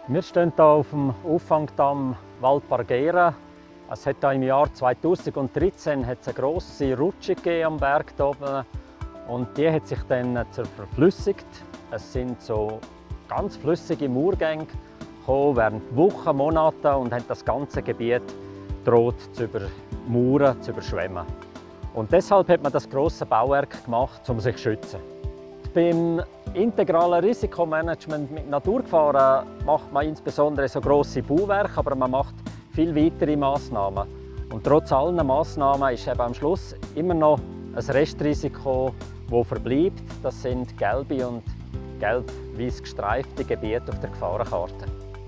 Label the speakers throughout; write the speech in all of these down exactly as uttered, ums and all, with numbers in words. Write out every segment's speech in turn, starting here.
Speaker 1: Wir stehen hier auf dem Auffangdamm Val Parguera. Es hat hier im Jahr zweitausenddreizehn eine grosse Rutsche gegeben am Berg hier oben und die hat sich dann verflüssigt. Es sind so ganz flüssige Murgänge gekommen während Wochen, Monaten und haben das ganze Gebiet droht zu übermauern, zu überschwemmen. Und deshalb hat man das grosse Bauwerk gemacht, um sich zu schützen. Beim integralen Risikomanagement mit Naturgefahren macht man insbesondere so grosse Bauwerke, aber man macht viel weitere Massnahmen. Und trotz allen Massnahmen ist eben am Schluss immer noch ein Restrisiko, das verbleibt. Das sind gelbe und gelb-weiß gestreifte Gebiete auf der Gefahrenkarte.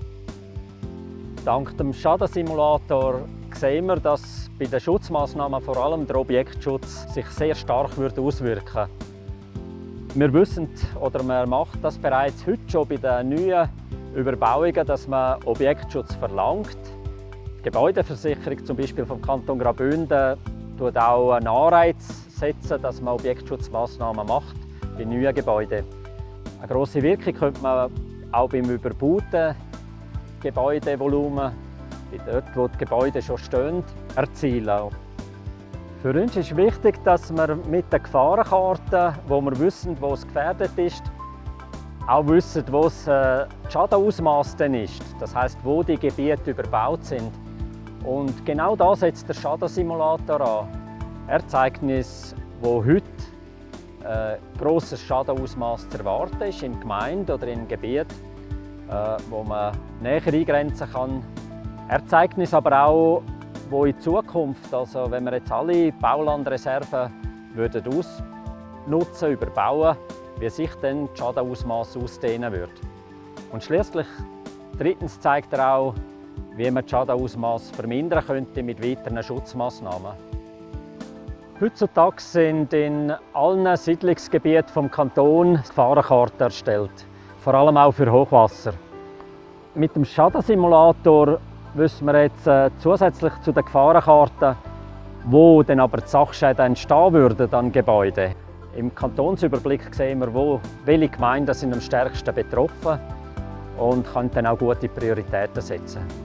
Speaker 1: Dank dem Schadensimulator sehen wir, dass bei den Schutzmaßnahmen vor allem der Objektschutz sich sehr stark auswirken würde. Wir wissen oder man macht das bereits heute schon bei den neuen Überbauungen, dass man Objektschutz verlangt. Die Gebäudeversicherung zum Beispiel vom Kanton Graubünden tut auch einen Anreiz setzen, dass man Objektschutzmaßnahmen macht bei neuen Gebäuden. Eine grosse Wirkung könnte man auch beim überbauten Gebäudevolumen, dort wo die Gebäude schon stehen, erzielen. Für uns ist wichtig, dass wir mit den Gefahrenkarten, wo wir wissen, wo es gefährdet ist, auch wissen, wo das äh, Schadenausmaß denn ist. Das heisst, wo die Gebiete überbaut sind. Und genau da setzt der Schadensimulator an. Er zeigt uns, wo heute äh, grosses Schadenausmaß zu erwarten ist, in Gemeinde oder in Gebiet, äh, wo man näher eingrenzen kann. Er zeigt uns aber auch, wo in Zukunft, also wenn wir jetzt alle Baulandreserven würden ausnutzen, überbauen, wie sich dann das Schadenausmaß ausdehnen würde. Und schließlich drittens zeigt er auch, wie man das Schadenausmaß vermindern könnte mit weiteren Schutzmaßnahmen. Heutzutage sind in allen Siedlungsgebieten des Kantons Gefahrenkarten erstellt, vor allem auch für Hochwasser. Mit dem Schadensimulator wissen wir jetzt äh, zusätzlich zu den Gefahrenkarten, wo dann aber die Sachschäden entstehen würden an Gebäuden. Im Kantonsüberblick sehen wir, wo, welche Gemeinden sind am stärksten betroffen und können dann auch gute Prioritäten setzen.